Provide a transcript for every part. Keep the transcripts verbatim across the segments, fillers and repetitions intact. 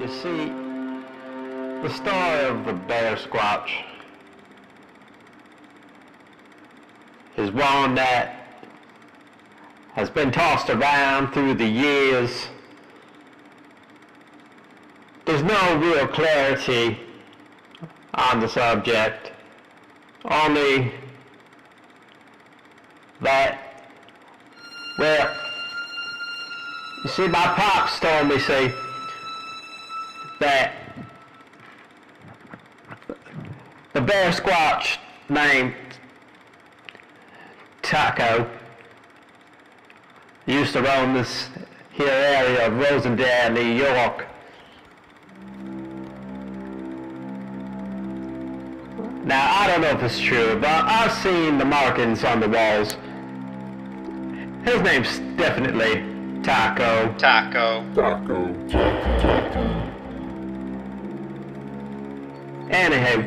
You see, the story of the Bearsquatch is one that has been tossed around through the years. There's no real clarity on the subject, only that, well, you see, my pops told me, see, that the Bearsquatch named Taco used to roam this here area of Rosendale, New York. Now, I don't know if it's true, but I've seen the markings on the walls. His name's definitely Taco. Taco. Taco. Taco. Anyhow,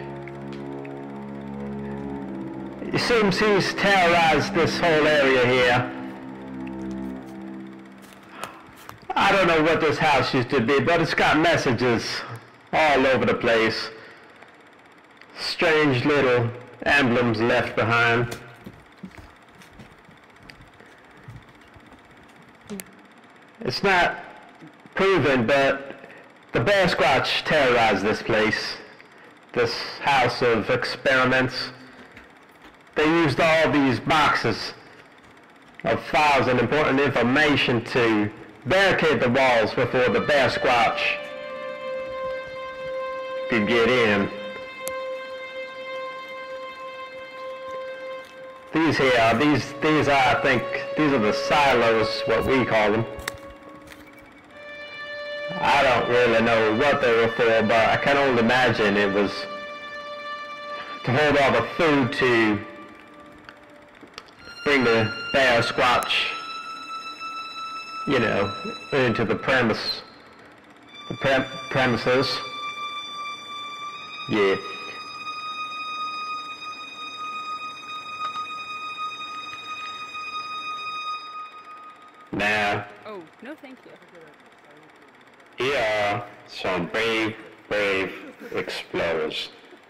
it seems he's terrorized this whole area here. I don't know what this house used to be, but it's got messages all over the place. Strange little emblems left behind. It's not proven, but the Bearsquatch terrorized this place, this house of experiments. They used all these boxes of files and important information to barricade the walls before the Bearsquatch could get in. These here, these, these are, I think, these are the silos, what we call them. I don't really know what they were for, but I can only imagine it was to hold all the food to bring the Bearsquatch, you know, into the premise, the pre premises. Yeah. Now, oh, no thank you. Here are some brave, brave explorers.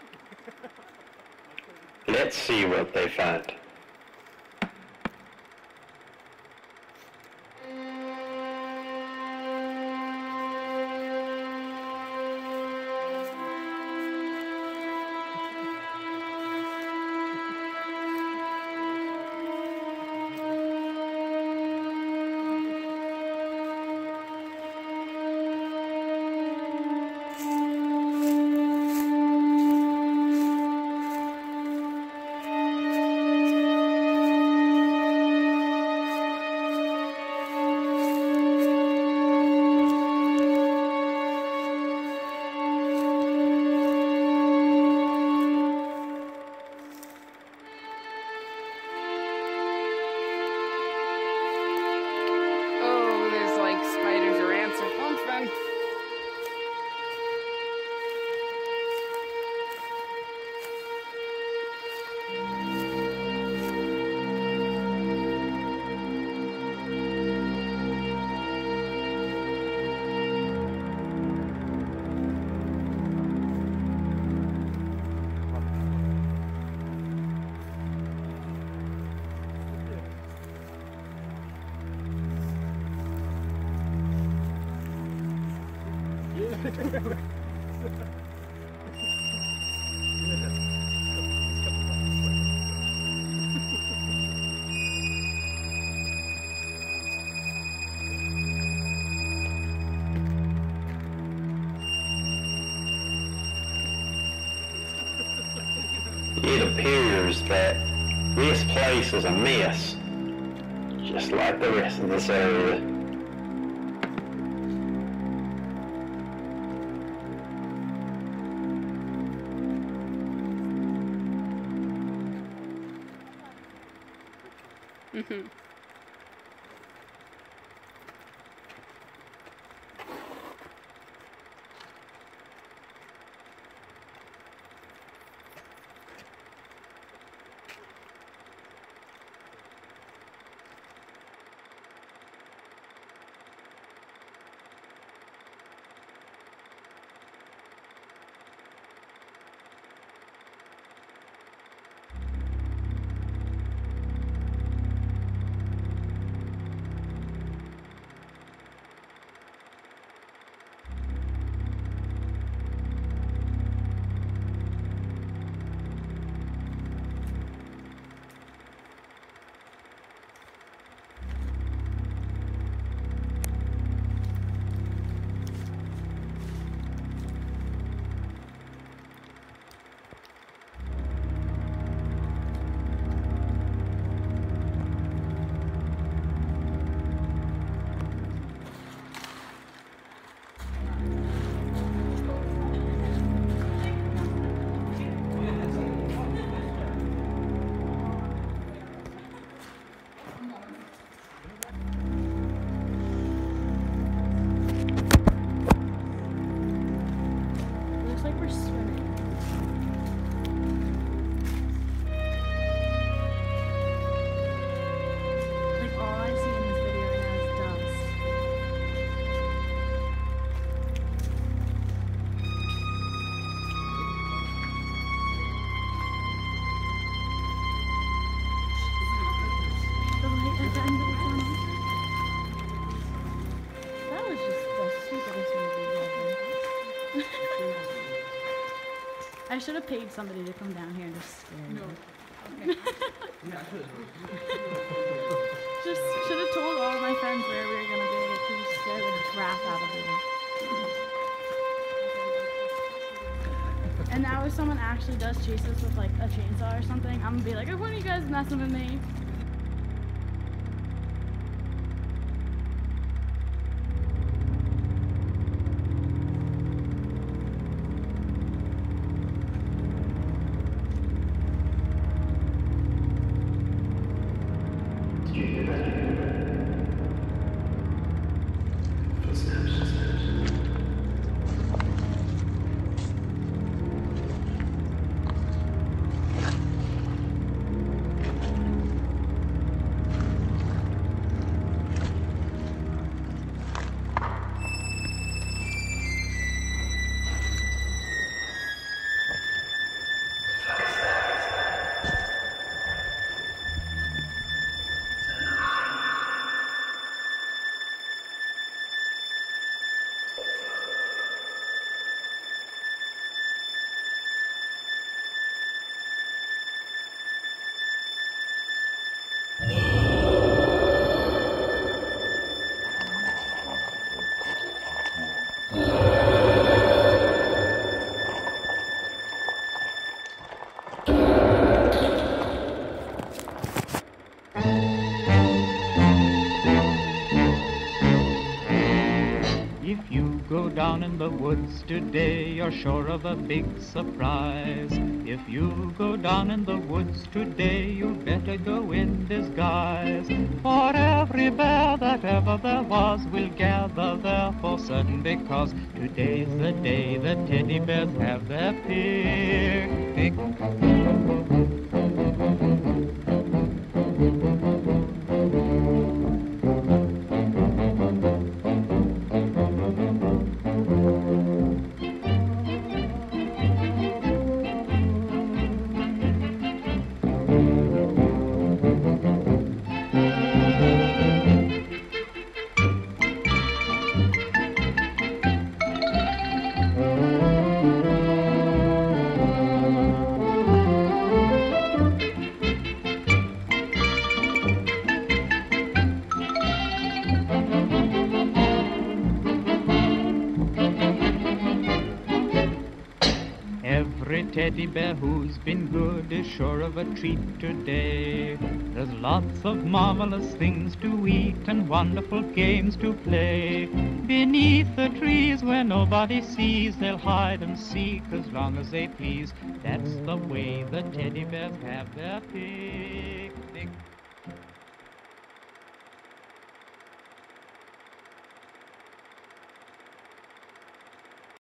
Let's see what they find. It appears that this place is a mess, just like the rest of this area. Mm-hmm. I should have paid somebody to come down here and just scare you. No. Okay. Just should have told all my friends where we were gonna be to just scare the crap out of them. And now if someone actually does chase us with like a chainsaw or something, I'm gonna be like, oh, when are you guys messing with me? If you go down in the woods today, you're sure of a big surprise. If you go down in the woods today, you better go in disguise. For every bear that ever there was will gather there for certain, because today's the day the teddy bears have their picnic. Every teddy bear who's been good is sure of a treat today. There's lots of marvelous things to eat and wonderful games to play. Beneath the trees where nobody sees, they'll hide and seek as long as they please. That's the way the teddy bears have their picnic.